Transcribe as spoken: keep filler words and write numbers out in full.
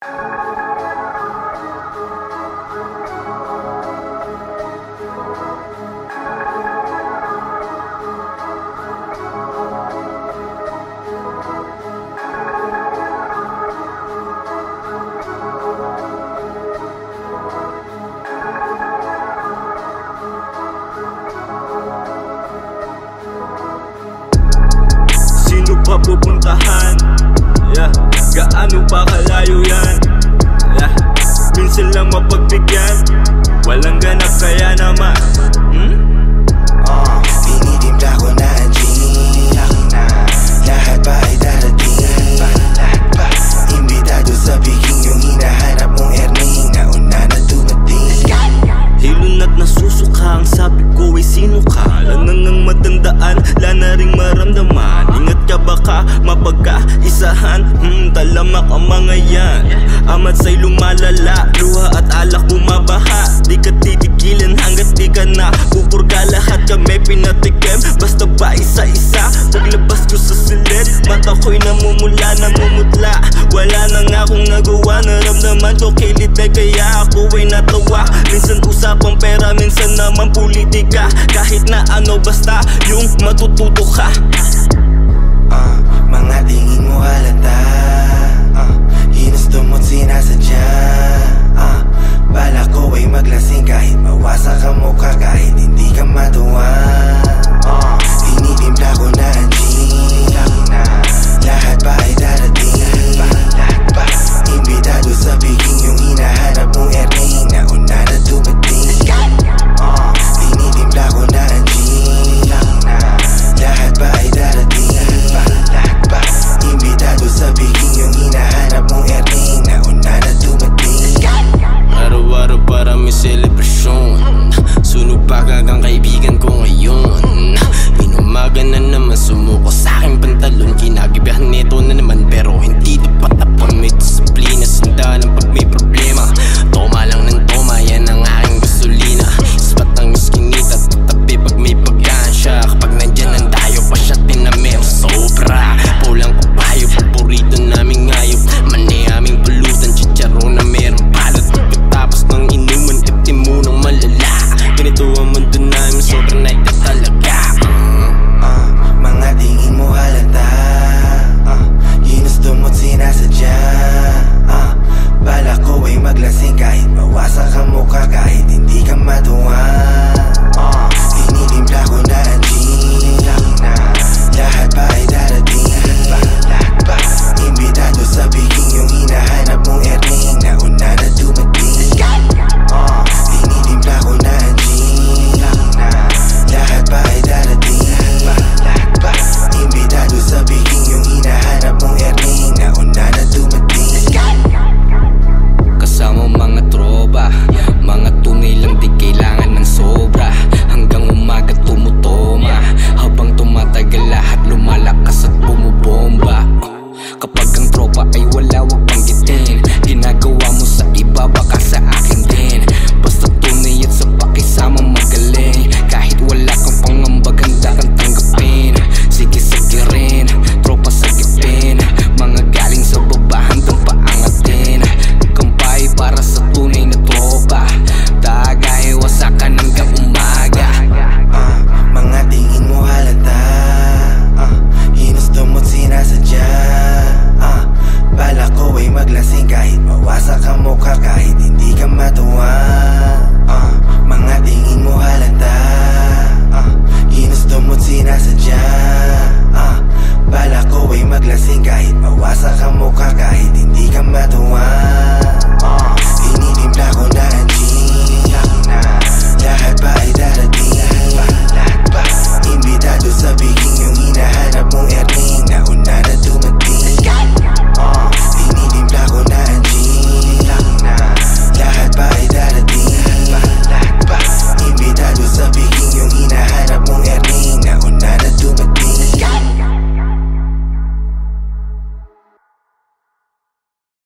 Sino pa pupuntahan? Yeah. Gaano pa kalayo yan? Yeah. Minsan lang mapagbigyan, walang ganap kaya naman. hmm? uh, Tinitimpla ko na ang gin, lahat pa ay darating. Imbitado sa piging yung hinahanap mong earning, nauna na dumating. Hilon at nasusuka, ang sabi ko ay sino ka? Lanang ang matandaan, lana ring maramdaman. Ingat ka baka mapagkaisahan, hmm, talamak ang mga yan. Amat sa'y lumalala, luha at alak bumabaha. Di ka titigilan hanggat di ka na pupurga. Lahat kami pinatikim, basta ba isa-isa. Paglabas ko sa silid, mata ko'y namumula, namumutla. Wala na nga akong nagawa, naramdaman ko kilid na kaya ako ay natawa. Minsan usapang pera, minsan naman politika. Kahit na ano basta yung matututo ka. uh, Mga tingin mo halata, uh,